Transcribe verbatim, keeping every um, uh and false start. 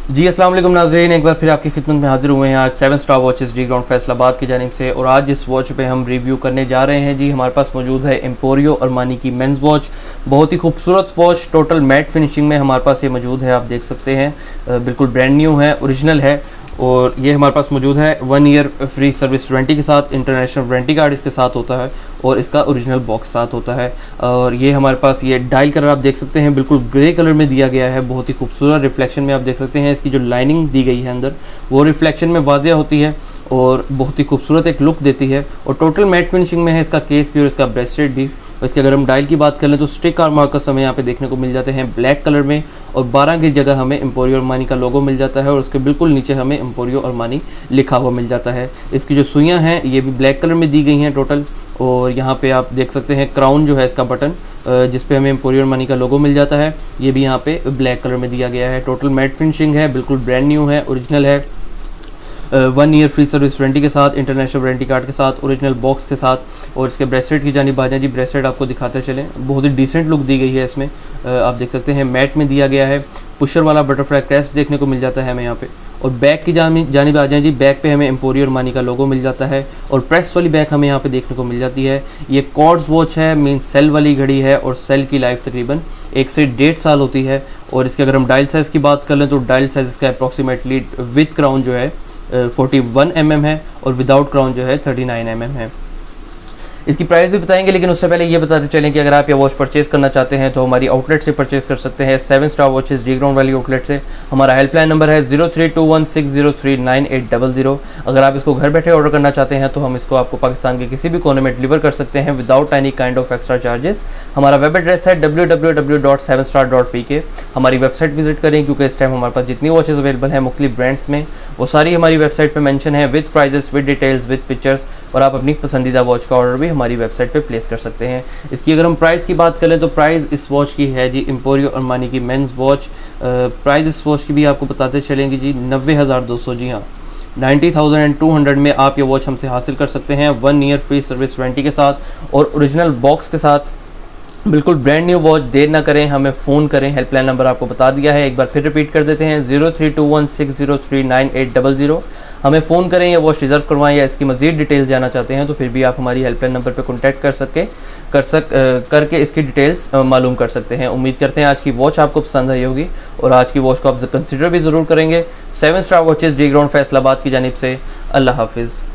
जी अस्सलाम वालेकुम नाज़रीन, एक बार फिर आपकी खिदमत में हाजिर हुए हैं आज seven star watches D ground Faisalabad की जानिब से। और आज जिस वॉच पे हम रिव्यू करने जा रहे हैं जी, हमारे पास मौजूद है एम्पोरियो अरमानी की मेंस वॉच। बहुत ही खूबसूरत वॉच, टोटल मैट फिनिशिंग में हमारे पास ये मौजूद है। आप देख सकते हैं बिल्कुल ब्रांड न्यू है, ओरिजिनल है। और ये हमारे पास मौजूद है one year free service warranty के साथ, इंटरनेशनल वारंटी कार्ड इसके साथ होता है और इसका ओरिजिनल बॉक्स साथ होता है। और ये हमारे पास ये डायल कलर आप देख सकते हैं, बिल्कुल ग्रे कलर में दिया गया है। बहुत ही खूबसूरत रिफ्लेक्शन में आप देख सकते हैं। इसकी जो लाइनिंग दी गई है अंदर, वो रिफ्लेक्शन में वाज़िया होती है और बहुत ही खूबसूरत एक लुक देती है। और टोटल मैट फिनिशिंग में है इसका केस भी और इसका ब्रेसलेट भी। और इसके अगर हम डायल की बात कर लें तो स्टिक आर मार्कर्स हमें यहाँ पे देखने को मिल जाते हैं ब्लैक कलर में, और बारह की जगह हमें एम्पोरियो अरमानी का लोगो मिल जाता है और उसके बिल्कुल नीचे हमें एम्पोरियो अरमानी लिखा हुआ मिल जाता है। इसकी जो सुइयाँ हैं ये भी ब्लैक कलर में दी गई हैं टोटल। और यहाँ पे आप देख सकते हैं क्राउन जो है इसका बटन, जिस पे हमें एम्पोरियो अरमानी का लोगो मिल जाता है, ये भी यहाँ पे ब्लैक कलर में दिया गया है। टोटल मैट फिनिशिंग है, बिल्कुल ब्रांड न्यू है, ओरिजिनल है। One year free service warranty के साथ, इंटरनेशनल वारंटी कार्ड के साथ, ओरिजिनल बॉक्स के साथ। और इसके ब्रेसलेट की जानिब आ जाए जी, ब्रेसलेट आपको दिखाते चलें। बहुत ही डिसेंट लुक दी गई है इसमें, आप देख सकते हैं मैट में दिया गया है। पुशर वाला बटरफ्लाई क्रेस्ट देखने को मिल जाता है हमें यहाँ पे। और बैक की जानिब जानिब आ जाए जी, बैक पे हमें एम्पोरियो अरमानी का लोगो मिल जाता है और प्रेस वाली बैक हमें यहाँ पे देखने को मिल जाती है। ये कॉर्ड्स वॉच है, मीन सेल वाली घड़ी है और सेल की लाइफ तकरीबन एक से डेढ़ साल होती है। और इसके अगर हम डायल साइज़ की बात कर लें तो डायल साइज़ इसका अप्रॉक्सीमेटली विद क्राउन जो है फोर्टी वन एम एम है और विदाउट क्राउन जो है थर्टी नाइन एम एम है। इसकी प्राइस भी बताएंगे, लेकिन उससे पहले ये बताते चलें कि अगर आप ये वॉच परचेज़ करना चाहते हैं तो हमारी आउटलेट से परचेज़ कर सकते हैं, seven star watches D ground वाली आउटलेट से। हमारा हेल्पलाइन नंबर है zero three two one six zero three nine eight double zero. अगर आप इसको घर बैठे ऑर्डर करना चाहते हैं तो हम इसको आपको पाकिस्तान के किसी भी कोने में डिलीवर कर सकते हैं without any kind of extra charges. हमारा वेब एड्रेस है W W W dot seven star dot P K. हमारी वेबसाइट विजिट करें, क्योंकि इस टाइम हमारे पास जितनी वॉचेस अवेलेबल हैं मुख्तलिफ ब्रांड्स में, वो सारी हमारी वेबसाइट पर मैंशन है with prices, with details, with pictures. और आप अपनी पसंदीदा वॉच का ऑर्डर भी हमारी वेबसाइट पर प्लेस कर सकते हैं। इसकी अगर हम प्राइस की बात करें तो प्राइस इस वॉच की है जी, एम्पोरियो अरमानी की मेंस वॉच। प्राइस इस वॉच की भी आपको बताते चलेंगे जी, नब्बे हज़ार दो सौ, जी हाँ ninety thousand and two hundred में आप ये वॉच हमसे हासिल कर सकते हैं one year free service warranty के साथ और ओरिजिनल बॉक्स के साथ। बिल्कुल ब्रांड न्यू वॉच। देर ना करें, हमें फ़ोन करें। हेल्पलाइन नंबर आपको बता दिया है, एक बार फिर रिपीट कर देते हैं, zero three two one six zero three nine eight double zero. हमें फ़ोन करें या वॉच रिज़र्व करवाएं या इसकी मज़ीद डिटेल्स जानना चाहते हैं तो फिर भी आप हमारी हेल्पलाइन नंबर पर कॉन्टैक्ट कर सके कर सक करके इसकी डिटेल्स मालूम कर सकते हैं। उम्मीद करते हैं आज की वॉच आपको पसंद आई होगी और आज की वॉच को आप कंसिडर भी ज़रूर करेंगे। Seven star watches D ground Faisalabad की जानिब से अल्लाह हाफिज़।